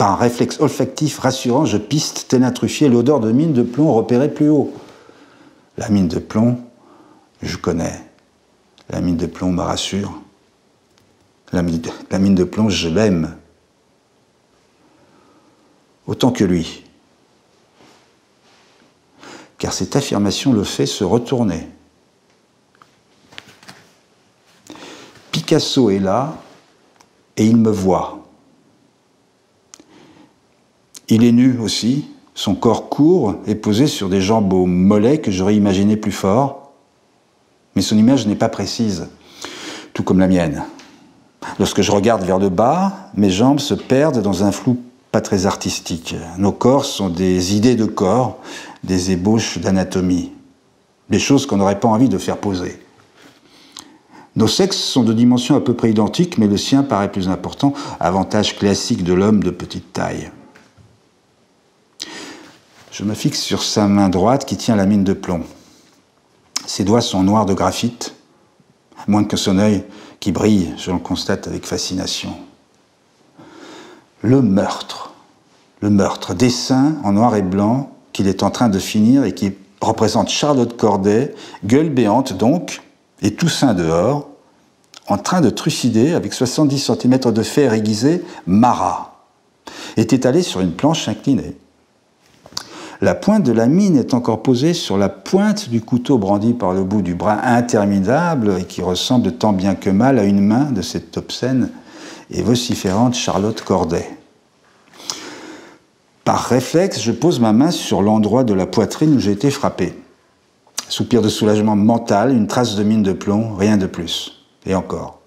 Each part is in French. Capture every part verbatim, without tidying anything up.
un réflexe olfactif rassurant, je piste, tel un truffier, l'odeur de mine de plomb repérée plus haut. La mine de plomb, je connais. La mine de plomb me rassure. La mine de, la mine de plomb, je l'aime. Autant que lui. Car cette affirmation le fait se retourner. Picasso est là et il me voit. Il est nu aussi, son corps court et posé sur des jambes aux mollets que j'aurais imaginé plus forts, mais son image n'est pas précise, tout comme la mienne. Lorsque je regarde vers le bas, mes jambes se perdent dans un flou pas très artistique. Nos corps sont des idées de corps, des ébauches d'anatomie, des choses qu'on n'aurait pas envie de faire poser. Nos sexes sont de dimensions à peu près identiques, mais le sien paraît plus important, avantage classique de l'homme de petite taille. Je me fixe sur sa main droite qui tient la mine de plomb. Ses doigts sont noirs de graphite, moins que son œil qui brille, je le constate avec fascination. Le meurtre, le meurtre, dessin en noir et blanc qu'il est en train de finir et qui représente Charlotte Corday, gueule béante donc, et Toussaint dehors, en train de trucider avec soixante-dix centimètres de fer aiguisé, Marat, est étalé sur une planche inclinée. La pointe de la mine est encore posée sur la pointe du couteau brandi par le bout du bras interminable et qui ressemble tant bien que mal à une main de cette obscène et vociférante Charlotte Corday. Par réflexe, je pose ma main sur l'endroit de la poitrine où j'ai été frappé. Soupir de soulagement mental, une trace de mine de plomb, rien de plus. Et encore.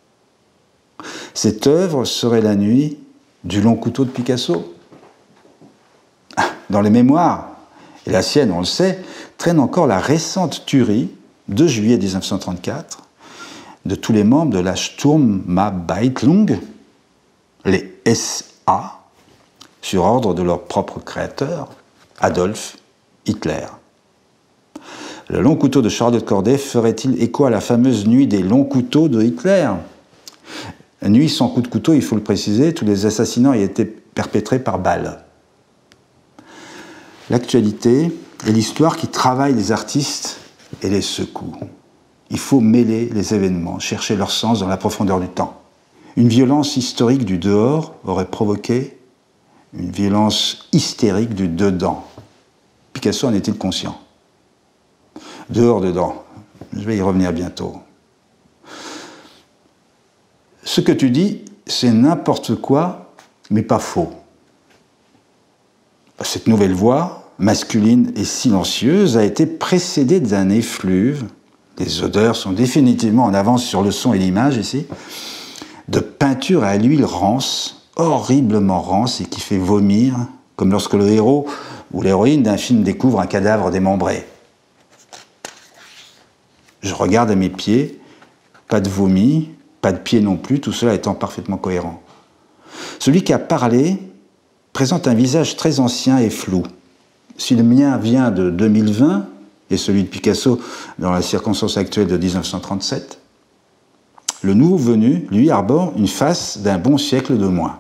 Cette œuvre serait la nuit du long couteau de Picasso. Dans les mémoires, et la sienne, on le sait, traîne encore la récente tuerie, deux juillet mille neuf cent trente-quatre, de tous les membres de la Sturmabteilung, les S A, sur ordre de leur propre créateur, Adolf Hitler. Le long couteau de Charlotte Corday ferait-il écho à la fameuse nuit des longs couteaux de Hitler? Nuit sans coup de couteau, il faut le préciser, tous les assassinats y étaient perpétrés par balle. L'actualité est l'histoire qui travaille les artistes et les secoue. Il faut mêler les événements, chercher leur sens dans la profondeur du temps. Une violence historique du dehors aurait provoqué une violence hystérique du dedans. Picasso en est-il conscient? Dehors, dedans. Je vais y revenir bientôt. Ce que tu dis, c'est n'importe quoi, mais pas faux. Cette nouvelle voix, masculine et silencieuse, a été précédée d'un effluve, les odeurs sont définitivement en avance sur le son et l'image ici, de peinture à l'huile rance, horriblement rance et qui fait vomir, comme lorsque le héros ou l'héroïne d'un film découvre un cadavre démembré. Je regarde à mes pieds, pas de vomi, pas de pieds non plus, tout cela étant parfaitement cohérent. Celui qui a parlé présente un visage très ancien et flou. Si le mien vient de deux mille vingt, et celui de Picasso dans la circonstance actuelle de mille neuf cent trente-sept, le nouveau venu, lui, arbore une face d'un bon siècle de moins.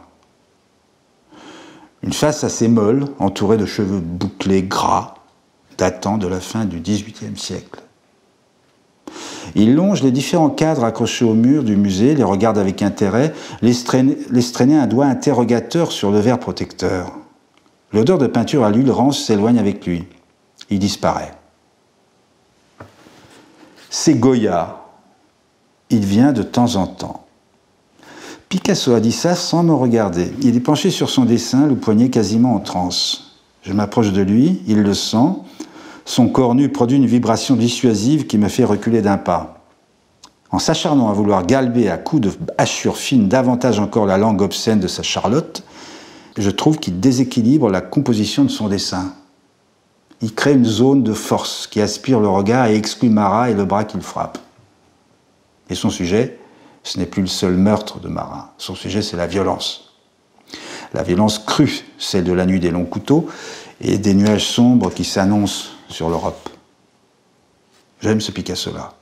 Une face assez molle, entourée de cheveux bouclés gras, datant de la fin du dix-huitième siècle. Il longe les différents cadres accrochés au mur du musée, les regarde avec intérêt, laisse traîner, laisse traîner un doigt interrogateur sur le verre protecteur. L'odeur de peinture à l'huile rance s'éloigne avec lui. Il disparaît. C'est Goya. Il vient de temps en temps. Picasso a dit ça sans me regarder. Il est penché sur son dessin, le poignet quasiment en transe. Je m'approche de lui, il le sent. Son corps nu produit une vibration dissuasive qui me fait reculer d'un pas. En s'acharnant à vouloir galber à coups de hachure fine davantage encore la langue obscène de sa Charlotte, je trouve qu'il déséquilibre la composition de son dessin. Il crée une zone de force qui aspire le regard et exclut Marat et le bras qu'il frappe. Et son sujet, ce n'est plus le seul meurtre de Marat. Son sujet, c'est la violence. La violence crue, celle de la nuit des longs couteaux et des nuages sombres qui s'annoncent sur l'Europe. J'aime ce Picasso-là.